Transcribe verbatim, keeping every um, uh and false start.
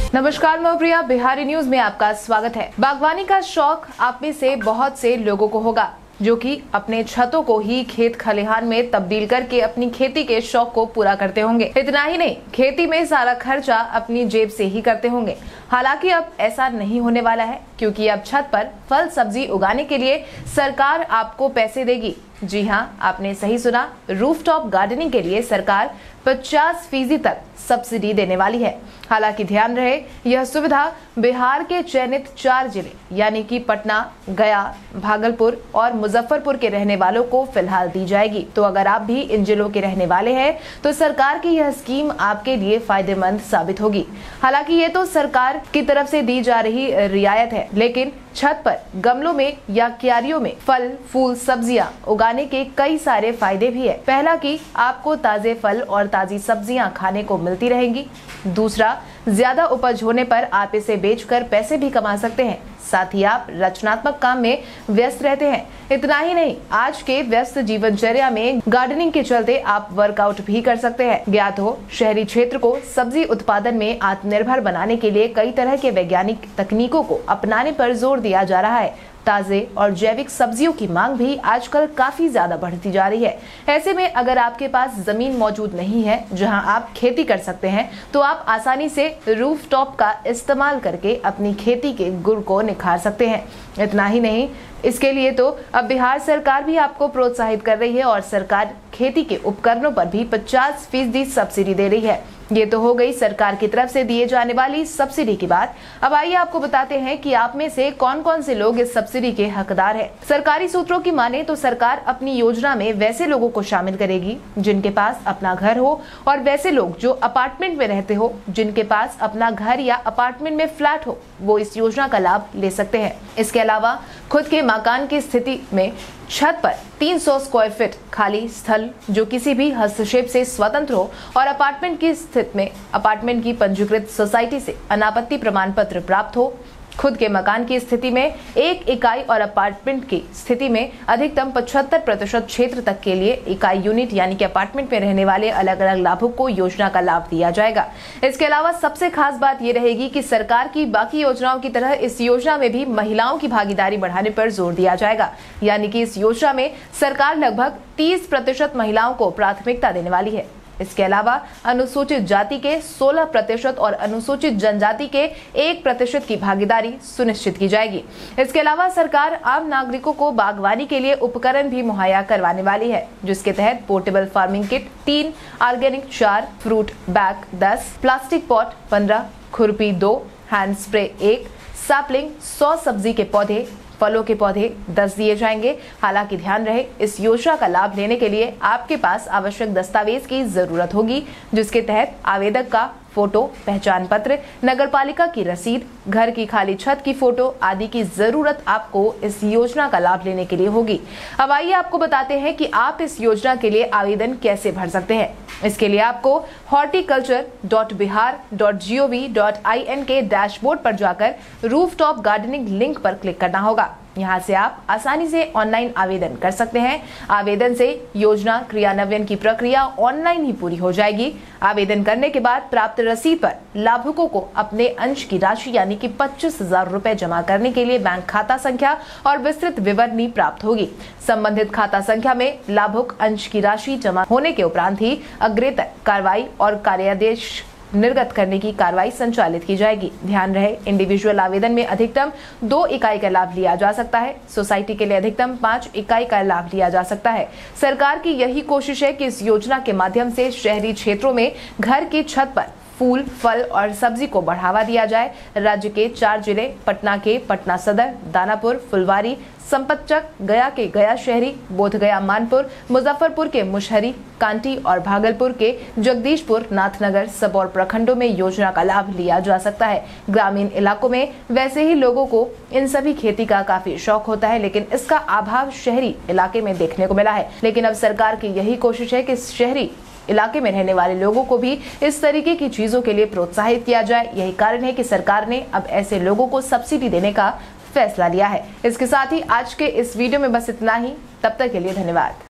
नमस्कार, मैं प्रिया, बिहारी न्यूज में आपका स्वागत है। बागवानी का शौक आप में से बहुत से लोगों को होगा, जो कि अपने छतों को ही खेत खलिहान में तब्दील करके अपनी खेती के शौक को पूरा करते होंगे। इतना ही नहीं, खेती में सारा खर्चा अपनी जेब से ही करते होंगे। हालांकि अब ऐसा नहीं होने वाला है, क्योंकि अब छत पर फल सब्जी उगाने के लिए सरकार आपको पैसे देगी। जी हाँ, आपने सही सुना, रूफटॉप गार्डनिंग के लिए सरकार पचास फीसदी तक सब्सिडी देने वाली है। हालांकि ध्यान रहे, यह सुविधा बिहार के चयनित चार जिले यानी कि पटना, गया, भागलपुर और मुजफ्फरपुर के रहने वालों को फिलहाल दी जाएगी। तो अगर आप भी इन जिलों के रहने वाले हैं तो सरकार की यह स्कीम आपके लिए फायदेमंद साबित होगी। हालांकि ये तो सरकार की तरफ से दी जा रही रियायत है, लेकिन छत पर गमलों में या क्यारियों में फल, फूल, सब्जियां उगाने के कई सारे फायदे भी है। पहला कि आपको ताजे फल और ताजी सब्जियां खाने को मिलती रहेंगी। दूसरा, ज्यादा उपज होने पर आप इसे बेचकर पैसे भी कमा सकते हैं। साथ ही आप रचनात्मक काम में व्यस्त रहते हैं। इतना ही नहीं, आज के व्यस्त जीवनचर्या में गार्डनिंग के चलते आप वर्कआउट भी कर सकते हैं। ज्ञात हो, शहरी क्षेत्र को सब्जी उत्पादन में आत्मनिर्भर बनाने के लिए कई तरह के वैज्ञानिक तकनीकों को अपनाने पर जोर दिया जा रहा है। ताजे और जैविक सब्जियों की मांग भी आजकल काफी ज्यादा बढ़ती जा रही है। ऐसे में अगर आपके पास जमीन मौजूद नहीं है जहां आप खेती कर सकते हैं, तो आप आसानी से रूफटॉप का इस्तेमाल करके अपनी खेती के गुण को निखार सकते हैं। इतना ही नहीं, इसके लिए तो अब बिहार सरकार भी आपको प्रोत्साहित कर रही है और सरकार खेती के उपकरणों पर भी पचास फीसदी सब्सिडी दे रही है। ये तो हो गई सरकार की तरफ से दिए जाने वाली सब्सिडी की बात। अब आइए आपको बताते हैं कि आप में से कौन कौन से लोग इस सब्सिडी के हकदार हैं। सरकारी सूत्रों की माने तो सरकार अपनी योजना में वैसे लोगों को शामिल करेगी जिनके पास अपना घर हो, और वैसे लोग जो अपार्टमेंट में रहते हो, जिनके पास अपना घर या अपार्टमेंट में फ्लैट हो, वो इस योजना का लाभ ले सकते हैं। इसके अलावा खुद के मकान की स्थिति में छत पर तीन सौ स्क्वायर फीट खाली स्थल जो किसी भी हस्तक्षेप से स्वतंत्र हो, और अपार्टमेंट की स्थिति में अपार्टमेंट की पंजीकृत सोसाइटी से अनापत्ति प्रमाण पत्र प्राप्त हो। खुद के मकान की स्थिति में एक इकाई और अपार्टमेंट की स्थिति में अधिकतम पचहत्तर प्रतिशत क्षेत्र तक के लिए इकाई यूनिट यानी कि अपार्टमेंट में रहने वाले अलग अलग लाभुक को योजना का लाभ दिया जाएगा। इसके अलावा सबसे खास बात यह रहेगी कि सरकार की बाकी योजनाओं की तरह इस योजना में भी महिलाओं की भागीदारी बढ़ाने पर जोर दिया जाएगा। यानी कि इस योजना में सरकार लगभग तीस प्रतिशत महिलाओं को प्राथमिकता देने वाली है। इसके अलावा अनुसूचित जाति के सोलह प्रतिशत और अनुसूचित जनजाति के एक प्रतिशत की भागीदारी सुनिश्चित की जाएगी। इसके अलावा सरकार आम नागरिकों को बागवानी के लिए उपकरण भी मुहैया करवाने वाली है, जिसके तहत पोर्टेबल फार्मिंग किट तीन, ऑर्गेनिक चार, फ्रूट बैग दस, प्लास्टिक पॉट पंद्रह, खुरपी दो, हैंड स्प्रे एक, सैपलिंग सौ, सब्जी के पौधे, फलों के पौधे दस दिए जाएंगे। हालांकि ध्यान रहे, इस योजना का लाभ लेने के लिए आपके पास आवश्यक दस्तावेज की जरूरत होगी, जिसके तहत आवेदक का फोटो, पहचान पत्र, नगरपालिका की रसीद, घर की खाली छत की फोटो आदि की जरूरत आपको इस योजना का लाभ लेने के लिए होगी। अब आइए आपको बताते हैं कि आप इस योजना के लिए आवेदन कैसे भर सकते हैं। इसके लिए आपको horticulture dot Bihar dot G O V dot I N के डैशबोर्ड पर जाकर रूफटॉप गार्डनिंग लिंक पर क्लिक करना होगा। यहाँ से आप आसानी से ऑनलाइन आवेदन कर सकते हैं। आवेदन से योजना क्रियान्वयन की प्रक्रिया ऑनलाइन ही पूरी हो जाएगी। आवेदन करने के बाद प्राप्त रसीद पर लाभुकों को अपने अंश की राशि यानी कि पच्चीस हजार रुपए जमा करने के लिए बैंक खाता संख्या और विस्तृत विवरणी प्राप्त होगी। संबंधित खाता संख्या में लाभुक अंश की राशि जमा होने के उपरांत ही अग्रेतर कार्रवाई और कार्यादेश निर्गत करने की कार्रवाई संचालित की जाएगी। ध्यान रहे, इंडिविजुअल आवेदन में अधिकतम दो इकाई का लाभ लिया जा सकता है। सोसाइटी के लिए अधिकतम पांच इकाई का लाभ लिया जा सकता है। सरकार की यही कोशिश है कि इस योजना के माध्यम से शहरी क्षेत्रों में घर की छत पर फूल, फल और सब्जी को बढ़ावा दिया जाए। राज्य के चार जिले पटना के पटना सदर, दानापुर, फुलवारी, संपतचक, गया के गया शहरी, बोधगया मानपुर, मुजफ्फरपुर के मुशहरी, कांटी और भागलपुर के जगदीशपुर, नाथनगर, सबौर प्रखंडों में योजना का लाभ लिया जा सकता है। ग्रामीण इलाकों में वैसे ही लोगों को इन सभी खेती का काफी शौक होता है, लेकिन इसका अभाव शहरी इलाके में देखने को मिला है। लेकिन अब सरकार की यही कोशिश है कि शहरी इलाके में रहने वाले लोगों को भी इस तरीके की चीजों के लिए प्रोत्साहित किया जाए। यही कारण है कि सरकार ने अब ऐसे लोगों को सब्सिडी देने का फैसला लिया है। इसके साथ ही आज के इस वीडियो में बस इतना ही। तब तक के लिए धन्यवाद।